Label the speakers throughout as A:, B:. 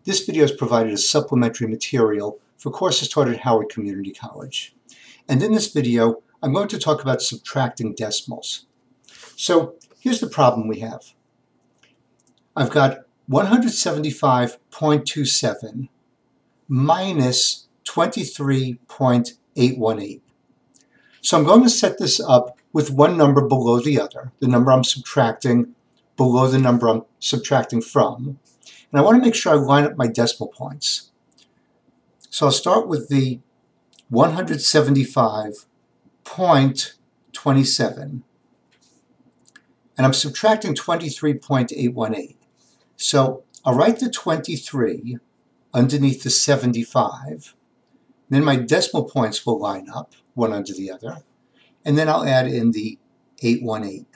A: This video is provided as supplementary material for courses taught at Howard Community College. And in this video, I'm going to talk about subtracting decimals. So here's the problem we have. I've got 175.27 minus 23.818. So I'm going to set this up with one number below the other, the number I'm subtracting below the number I'm subtracting from. And I want to make sure I line up my decimal points. So I'll start with the 175.27. And I'm subtracting 23.818. So I'll write the 23 underneath the 75. Then my decimal points will line up, one under the other. And then I'll add in the 818.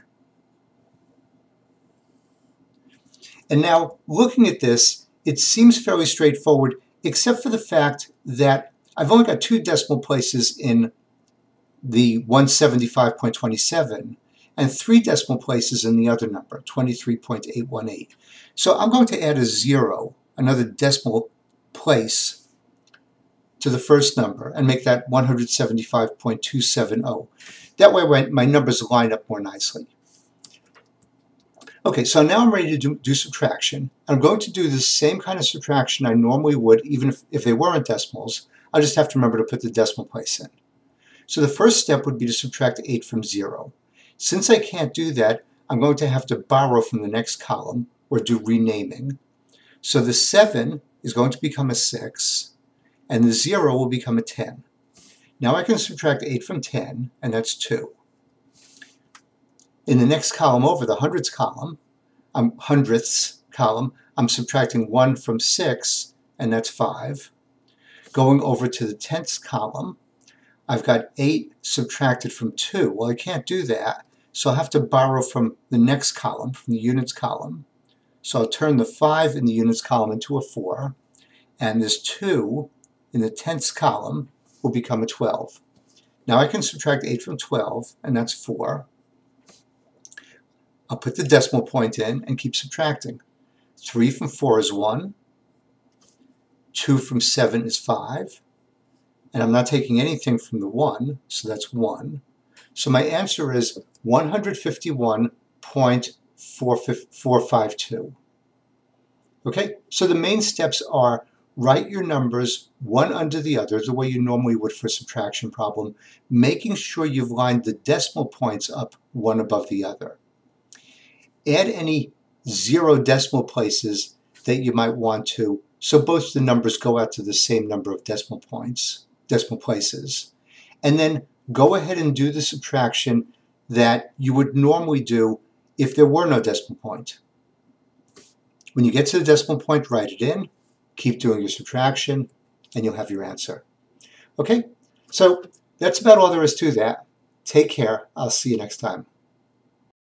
A: And now, looking at this, it seems fairly straightforward, except for the fact that I've only got two decimal places in the 175.27 and three decimal places in the other number, 23.818. So I'm going to add a 0, another decimal place, to the first number and make that 175.270. That way my numbers line up more nicely. Okay, so now I'm ready to do subtraction. I'm going to do the same kind of subtraction I normally would, even if they weren't decimals. I'll just have to remember to put the decimal place in. So the first step would be to subtract 8 from 0. Since I can't do that, I'm going to have to borrow from the next column, or do renaming. So the 7 is going to become a 6, and the 0 will become a 10. Now I can subtract 8 from 10, and that's 2. In the next column over, the hundredths column, I'm subtracting 1 from 6, and that's 5. Going over to the tenths column, I've got 8 subtracted from 2. Well, I can't do that, so I'll have to borrow from the next column, from the units column. So I'll turn the 5 in the units column into a 4, and this 2 in the tenths column will become a 12. Now I can subtract 8 from 12, and that's 4. I'll put the decimal point in and keep subtracting. 3 from 4 is 1. 2 from 7 is 5. And I'm not taking anything from the 1, so that's 1. So my answer is 151.452. Okay, so the main steps are write your numbers one under the other, the way you normally would for a subtraction problem, making sure you've lined the decimal points up one above the other. Add any 0 decimal places that you might want to, so both the numbers go out to the same number of decimal places. And then go ahead and do the subtraction that you would normally do if there were no decimal point. When you get to the decimal point, write it in, keep doing your subtraction, and you'll have your answer. Okay, so that's about all there is to that. Take care. I'll see you next time.